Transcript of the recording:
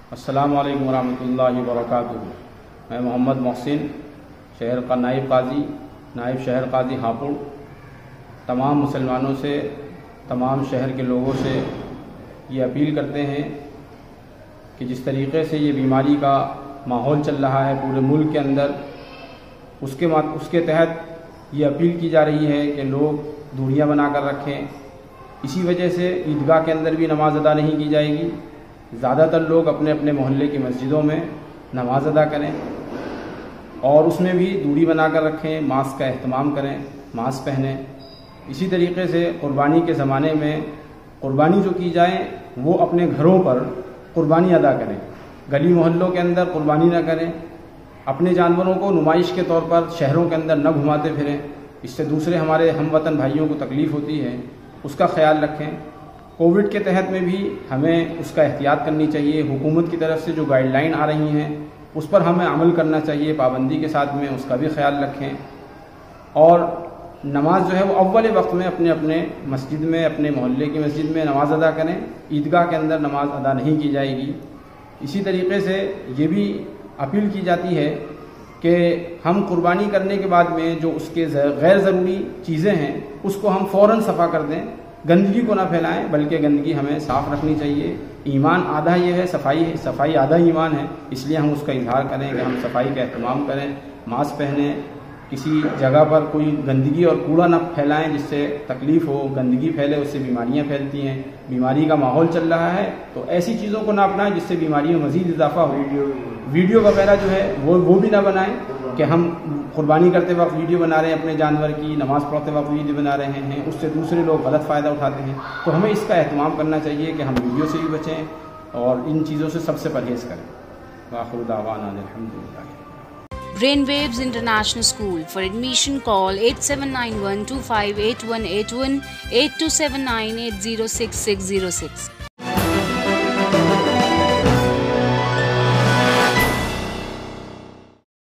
السلام علیکم ورحمۃ اللہ وبرکاتہ۔ میں محمد محسن، شہر کا نائب شہر قاضی ہاپوڑ، تمام مسلمانوں سے، تمام شہر کے لوگوں سے یہ اپیل کرتے ہیں کہ جس طریقے سے یہ بیماری کا ماحول چل رہا ہے پورے ملک کے اندر، اس کے تحت یہ اپیل کی جا رہی ہے کہ لوگ دوریاں بنا کر رکھیں۔ اسی وجہ سے عیدگاہ کے اندر بھی نماز ادا نہیں کی جائے گی۔ زیادہ تر لوگ اپنے اپنے محلے کی مسجدوں میں نماز ادا کریں اور اس میں بھی دوری بنا کر رکھیں، ماسک کا اہتمام کریں، ماسک پہنیں۔ اسی طریقے سے قربانی کے زمانے میں قربانی جو کی جائے وہ اپنے گھروں پر قربانی ادا کریں، گلی محلوں کے اندر قربانی نہ کریں۔ اپنے جانوروں کو نمائش کے طور پر شہروں کے اندر نہ گھماتے پھریں، اس سے دوسرے ہمارے ہم وطن بھائیوں کو تکلیف ہوتی ہے، اس کا خیال رکھیں۔ کووڈ کے تحت میں بھی ہمیں اس کا احتیاط کرنی چاہیے۔ حکومت کی طرف سے جو گائیڈ لائن آ رہی ہیں اس پر ہمیں عمل کرنا چاہیے، پابندی کے ساتھ میں اس کا بھی خیال رکھیں۔ اور نماز جو ہے وہ اول وقت میں اپنے اپنے مسجد میں، اپنے محلے کی مسجد میں نماز ادا کریں، عیدگاہ کے اندر نماز ادا نہیں کی جائے گی۔ اسی طریقے سے یہ بھی اپیل کی جاتی ہے کہ ہم قربانی کرنے کے بعد میں جو اس کے غیر ضروری چیزیں ہیں اس کو ہم فوراً صفا کر دیں، گندگی کو نہ پھیلائیں، بلکہ گندگی ہمیں صاف رکھنی چاہیے۔ ایمان آدھا یہ ہے، صفائی آدھا ایمان ہے، اس لیے ہم اس کا اظہار کریں کہ ہم صفائی کا اہتمام کریں، ماسک پہنیں، کسی جگہ پر کوئی گندگی اور کوڑا نہ پھیلائیں جس سے تکلیف ہو، گندگی پھیلے اس سے بیماریاں پھیلتی ہیں۔ بیماری کا ماحول چل رہا ہے تو ایسی چیزوں کو نہ اپنائیں جس سے بیماریوں میں مزید اضافہ ہو۔ ویڈیو وغیرہ جو ہے وہ بھی نہ بنائیں کہ ہم قربانی کرتے وقت ویڈیو بنا رہے ہیں اپنے جانور کی، نماز پڑھتے وقت ویڈیو بنا رہے ہیں، اس سے دوسرے لوگ غلط فائدہ اٹھاتے ہیں۔ تو ہمیں اس کا اہتمام کرنا چاہیے کہ ہم ویڈیو سے بھی بچیں اور ان چیزوں سے سب سے پرہیز کریں۔ وآخر دعوانا الحمدللہ۔ Brainwaves International School. For admission call 8791258181 8279806606.